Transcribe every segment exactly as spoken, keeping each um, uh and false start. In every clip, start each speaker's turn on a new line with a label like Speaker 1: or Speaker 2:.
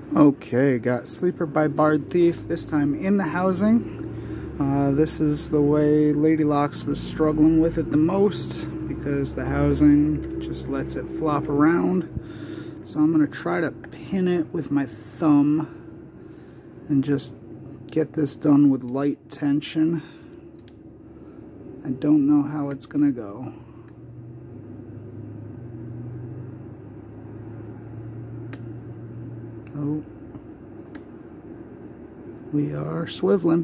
Speaker 1: Okay, got Sleeper by Barred Thief, this time in the housing. Uh, this is the way Lady Locks was struggling with it the most because the housing just lets it flop around. So I'm going to try to pin it with my thumb and just get this done with light tension. I don't know how it's going to go. Oh, we are swiveling.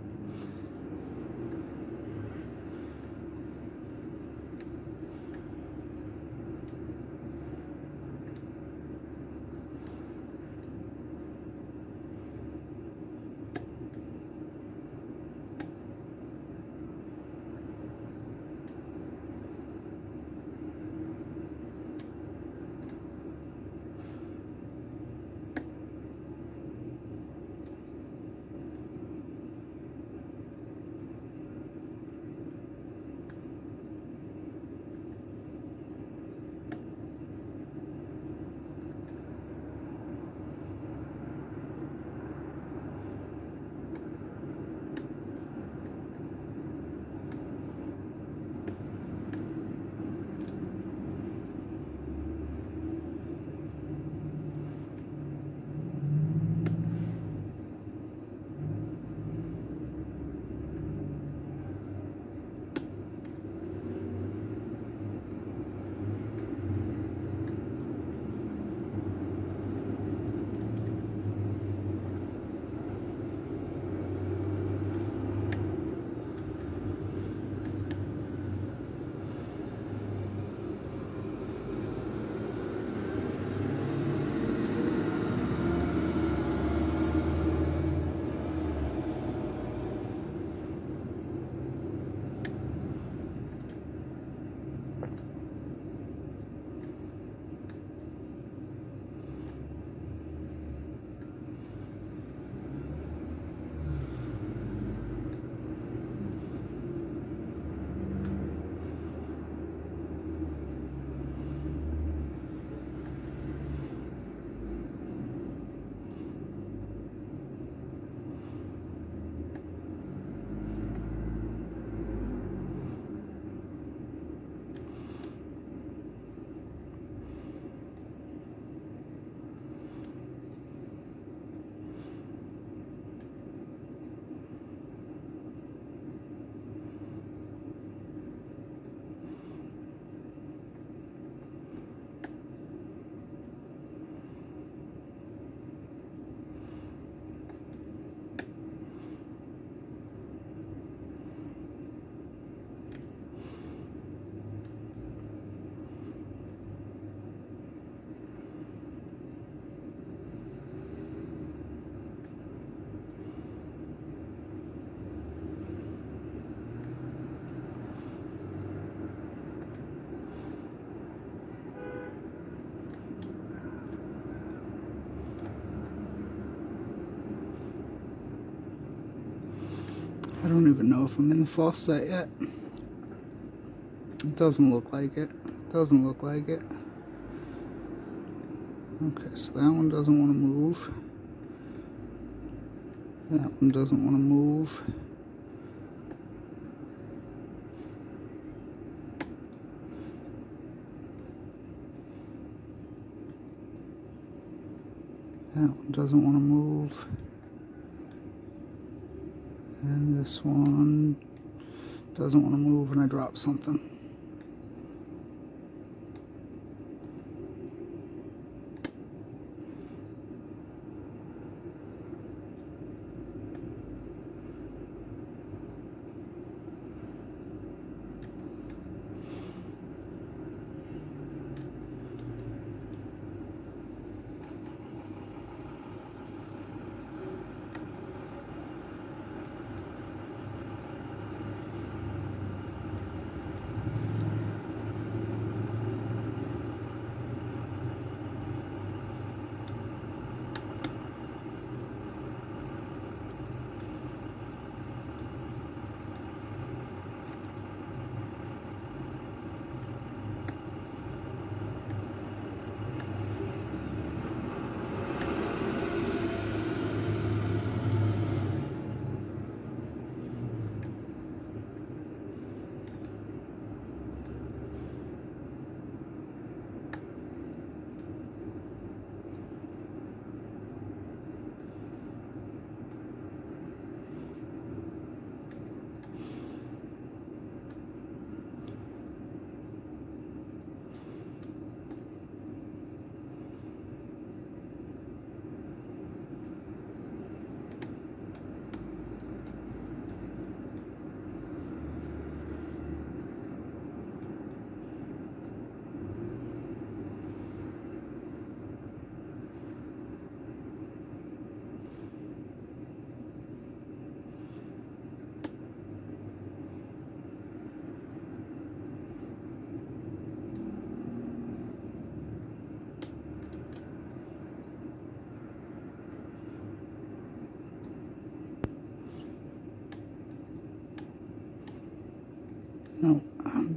Speaker 1: I don't even know if I'm in the false set yet. It doesn't look like it. Doesn't look like it. Okay, so that one doesn't want to move. That one doesn't want to move. That one doesn't want to move. And this one doesn't want to move, and I dropped something.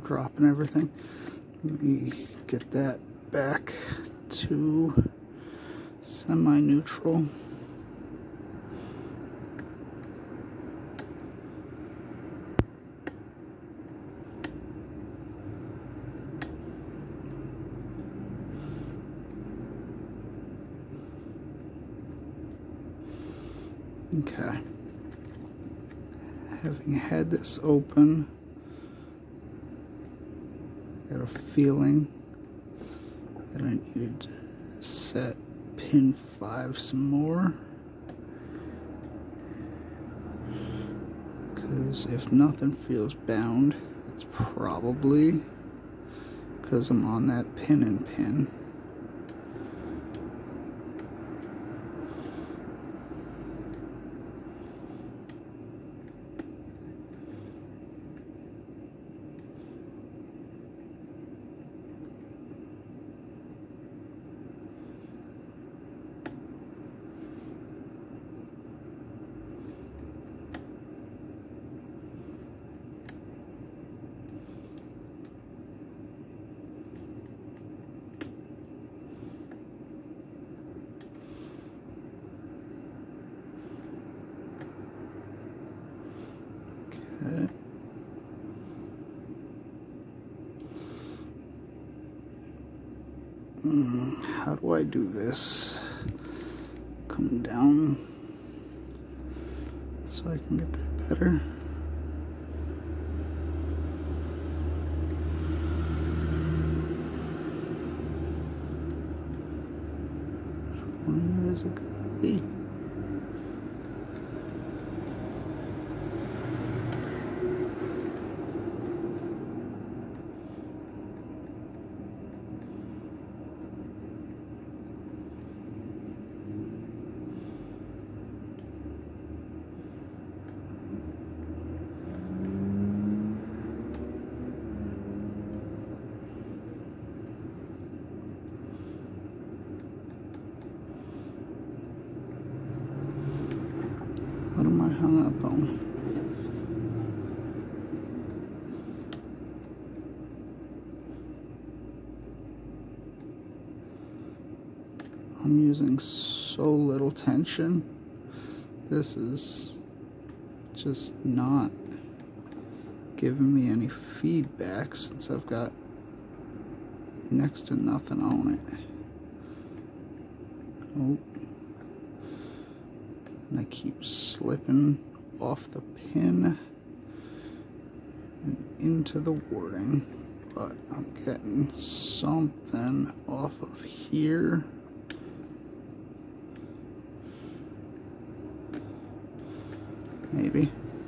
Speaker 1: dropping everything. Let me get that back to semi-neutral. Okay. Having had this open, I got a feeling that I needed to set pin five some more, because if nothing feels bound, it's probably because I'm on that pin and pin. Okay. Mm, how do I do this? Come down so I can get that better. Where is it gonna be? What am I hung up on? I'm using so little tension. This is just not giving me any feedback since I've got next to nothing on it. Oh. And I keep slipping off the pin and into the warding, but I'm getting something off of here. Maybe.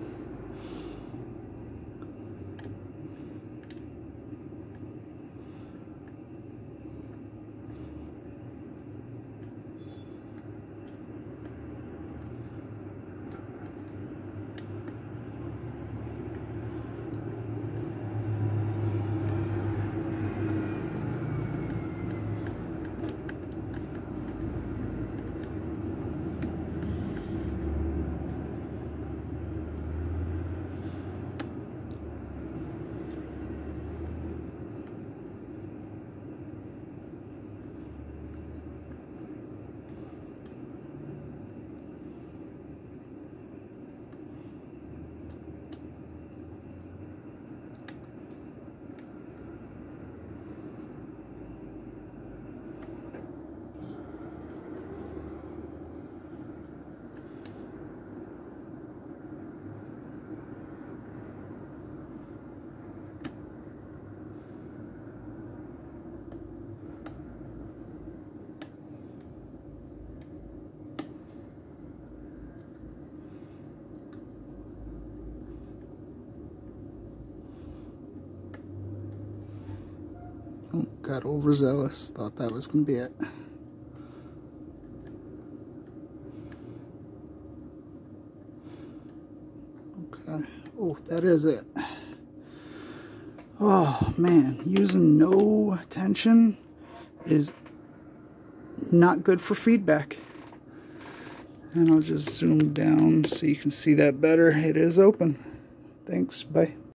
Speaker 1: Oh, got overzealous. Thought that was going to be it. Okay. Oh, that is it. Oh, man. Using no tension is not good for feedback. And I'll just zoom down so you can see that better. It is open. Thanks. Bye.